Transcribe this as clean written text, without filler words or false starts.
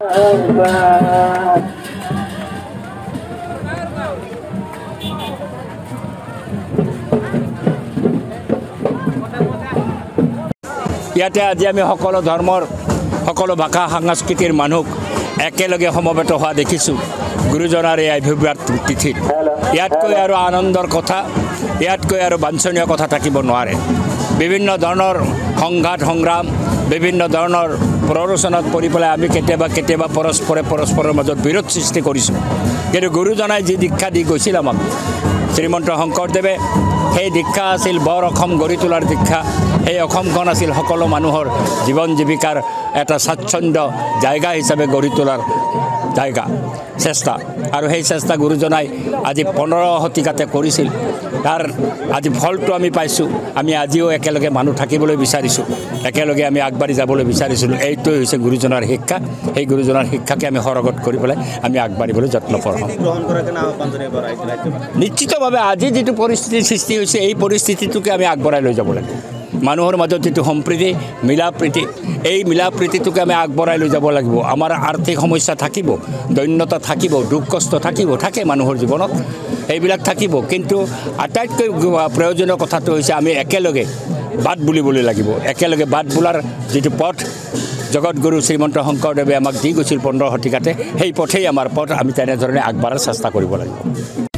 ইয়াতে আজি আমি সকলো ধৰ্মৰ সকলো ভাষা সংস্কৃতিৰ মানুহ একেলগে সমবেত হোৱা দেখিছোঁ গুৰুজনাৰ এই আৱিৰ্ভাৱ তিথিত। ইয়াতকৈ আৰু আনন্দৰ কথা, ইয়াতকৈ আৰু বাঞ্ছনীয় কথা থাকিব নোৱাৰে। বিভিন্ন ধৰণৰ সংঘাত সংগ্ৰাম, বিভিন্ন ধৰণৰ প্ৰৰোচনাত পৰি পেলাই আমি কেতিয়াবা পৰস্পৰৰ মাজত বিৰোধ সৃষ্টি কৰিছোঁ। কিন্তু গুৰুজনাই যি দীক্ষা দি গৈছিল আমাক, শ্ৰীমন্ত শংকৰদেৱে সেই দীক্ষা আছিল বৰ অসম গঢ়ি তোলাৰ দীক্ষা। সেই অসমখন আছিল সকলো মানুহৰ জীৱন জীৱিকাৰ এটা স্বাচ্ছন্দ্য জায়গা হিচাপে গঢ়ি তোলাৰ জায়গা চেষ্টা। আৰু সেই চেষ্টা গুৰুজনাই আজি 15 শতিকাতে কৰিছিল। তাৰ আজি ফলটো আমি পাইছোঁ। আমি আজিও একেলগে মানুহ থাকিবলৈ বিচাৰিছোঁ, একেলগে আমি আগবাঢ়ি যাবলৈ বিচাৰিছিলোঁ। এইটোৱে হৈছে গুৰুজনাৰ শিক্ষা। সেই গুৰুজনাৰ শিক্ষাকে আমি সৰগত কৰি পেলাই আমি আগবাঢ়িবলৈ যত্ন কৰোঁ। নিশ্চিতভাৱে আজি যিটো পৰিস্থিতিৰ সৃষ্টি হৈছে, এই পৰিস্থিতিটোকে আমি আগবঢ়াই লৈ যাব লাগে। মানুহৰ মাজত যিটো সম্প্ৰীতি মিলা প্ৰীতি, এই মিলা প্ৰীতিটোকে আমি আগবঢ়াই লৈ যাব লাগিব। আমাৰ আৰ্থিক সমস্যা থাকিব, দৈন্যতা থাকিব, দুখ কষ্ট থাকে মানুহৰ জীৱনত, এইবিলাক থাকিব। কিন্তু আটাইতকৈ প্ৰয়োজনীয় কথাটো হৈছে আমি একেলগে বাট বুলিবলৈ লাগিব। একেলগে বাট বোলাৰ যিটো পথ জগতগুৰু শ্ৰীমন্ত শংকৰদেৱে আমাক দি গৈছিল 15 শতিকাতে, সেই পথেই আমাৰ পথ। আমি তেনেধৰণে আগবঢ়াৰ চেষ্টা কৰিব লাগিব।